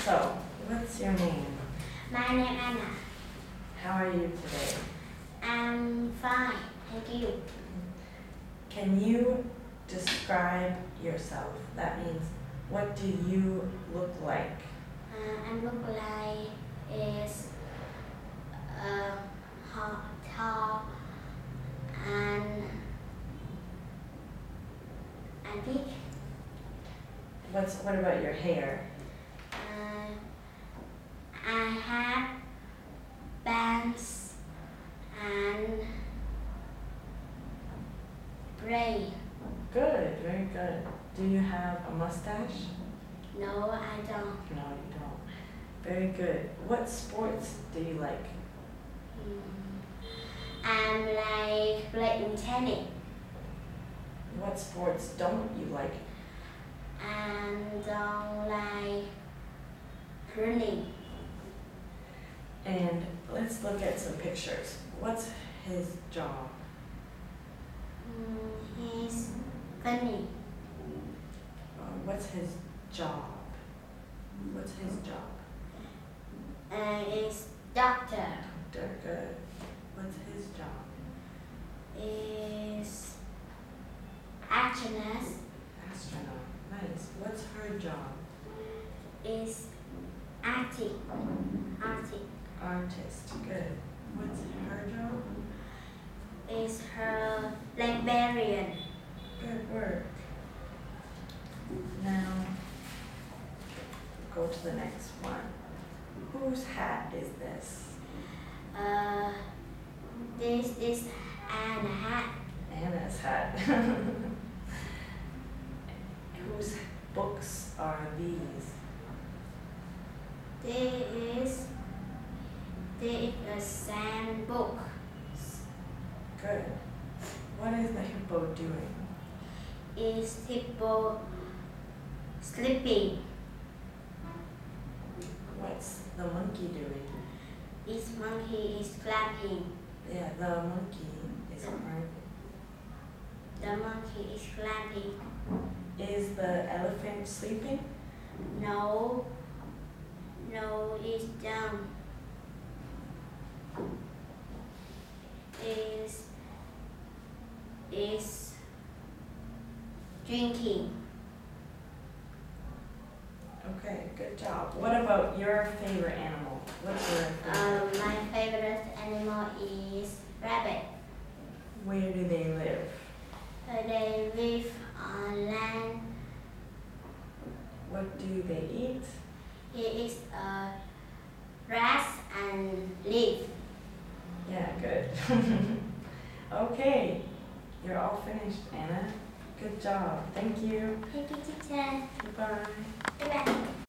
So, what's your name? My name is Anna. How are you today? I'm fine, thank you. Can you describe yourself? That means, what do you look like? I look like is tall and big. What about your hair? I have bangs and braid. Good, very good. Do you have a mustache? No, I don't. No, you don't. Very good. What sports do you like? I'm like playing tennis What sports don't you like? and don't like running. And let's look at some pictures. What's his job? He's funny. What's his job? What's his job? Is doctor. Doctor, good. What's his job? Is actress. Astronaut. Nice. What's her job? Is acting. Artist. Good. What's her job? Is her librarian. Good work. Now, go to the next one. Whose hat is this? This is Anna hat. Anna's hat. Whose books are these? This is a sand book. Good. What is the hippo doing? Is hippo sleeping? What's the monkey doing? Is monkey is clapping? Yeah, the monkey is crying. The monkey is clapping. Is the elephant sleeping? No, it's down. Is drinking. Okay, good job. What about your favorite animal? What's your favorite? My favorite animal is rabbit. Where do they live? They live on land. What do they eat? It is grass and leaf. Yeah, good. Okay, you're all finished, Anna. Good job. Thank you. Thank you, teacher. Goodbye. Bye bye.